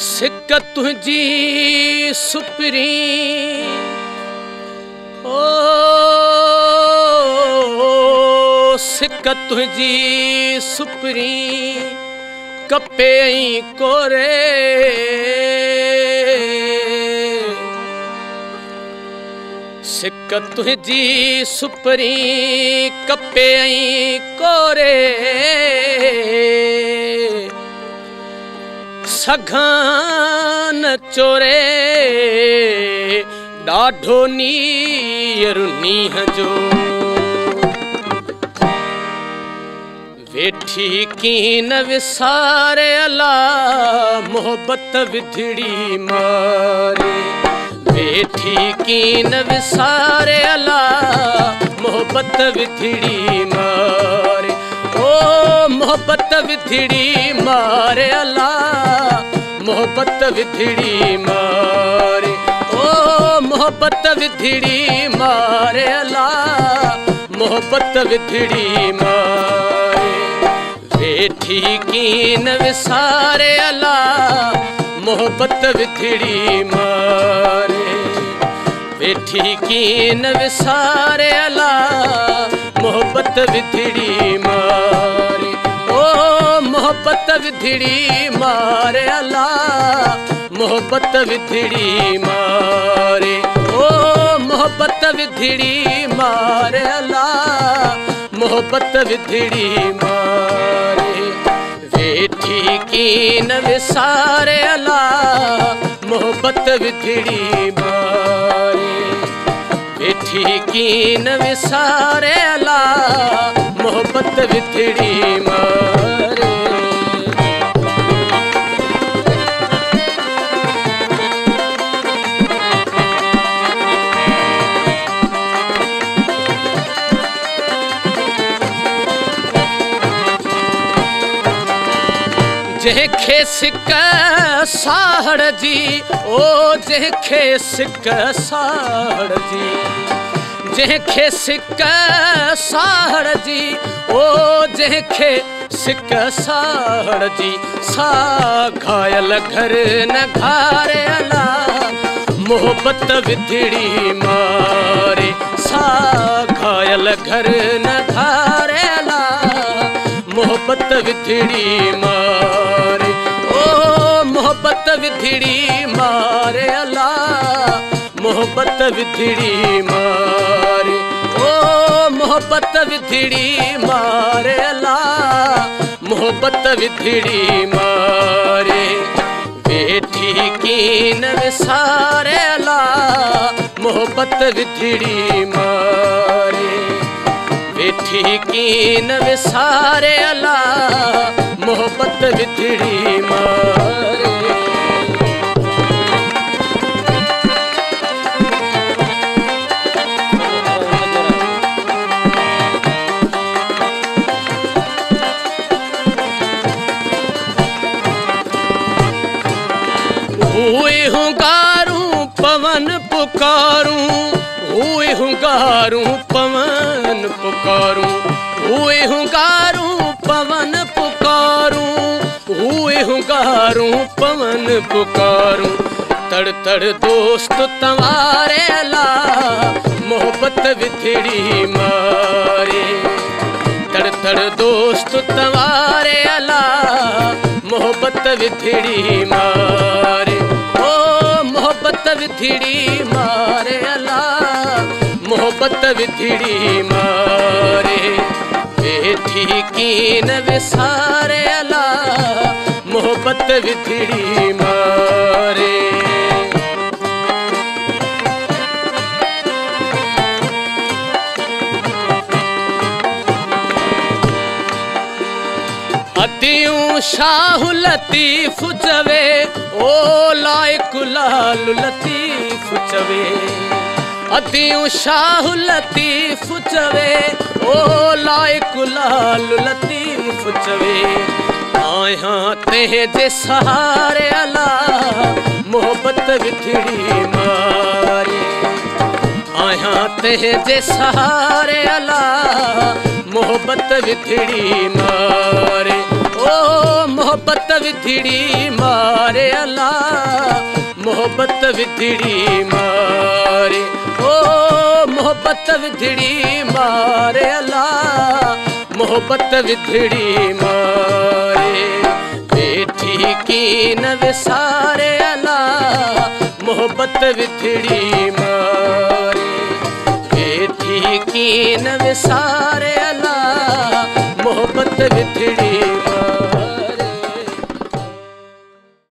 सिक तुझी सुपरी ओ सिक तुझी सुपरी कपे कोरे सिक तुझी सुपरी कपे कोरे सघान चोरे डाढो नीर नीह जो वेठी कीन विसारे अला मोहब्बत विधड़ी मारे वेठी कीन विसारे अला मोहब्बत विधड़ी मारे ओ मोहब्बत विधड़ी मारे अला मोहब्बत विधड़ी मारे ओ मोहब्बत विधड़ी मारे अला मोहब्बत विधड़ी मारे वेठी कीन विसारे अला मोहब्बत विधड़ी मारे वेठी कीन विसारे अला मोहब्बत विधड़ी मारे ओ मोहब्बत विधड़ी मारे अला मोहब्बत विधड़ी मारे ओ मोहब्बत विधड़ी मारे अला मोहब्बत विधड़ी मारे वेठी कीन विसारे अला मोहब्बत विधड़ी मारे वेठी कीन विसारे अला मोहब्बत विधड़ी मारे जेखे सिक साहड़ जी ओ जेखे सिक साहड़ जी जेखे सिक साहड़ जी ओ जेखे सिक साहड़ जी सा घायल घर न घारे अला मोहब्बत विधड़ी मारे सा घायल घर न घारे अला मोहब्बत विधड़ी मारे ओ मोहब्बत विधड़ी मारे अला मोहब्बत विधड़ी मारे ओ मोहब्बत विधड़ी मारे अला मोहब्बत विधड़ी मारे वेठी कीन विसारे अला मोहब्बत विधड़ी मारे वेठी कीन विसारे अला मोहब्बत विधड़ी मारे हुए हुंगारूं पवन पुकारूं हुए हुंगारूं पवन पुकारूं हुए हुंगारूं पवन पुकारूं हुए हुंगारूं पवन पुकारूं तड़ तड़ दोस्त तवारे अला मोहब्बत विधड़ी मारे तड़ तड़ दोस्त तवारे अला मोहब्बत विधड़ी मारे ओ मोहब्बत विधड़ी मारे अला मोहब्बत विधड़ी मारे वेठी कीन विसारे अला मोहब्बत विधड़ी मारे अतियूं शाह लतीफ चवे ओ लाइक लाल लतीफ चवे अतियूं शाह लतीफ चवे ओ लाइक लाल लतीफ चवे आया तेजे सहारे अला मोहब्बत विधड़ी मारे आया तेजे सहारे अला मोहब्बत विधड़ी मारे ओ मोहब्बत विधड़ी मारे अला, मोहब्बत विधड़ी मारे, ओ मोहब्बत विधड़ी मारे अला, मोहब्बत विधड़ी मारे। बेठी की न विसारे अला, मोहब्बत विधड़ी मारे। बेठी की न विसारे अला, मोहब्बत विधड़ी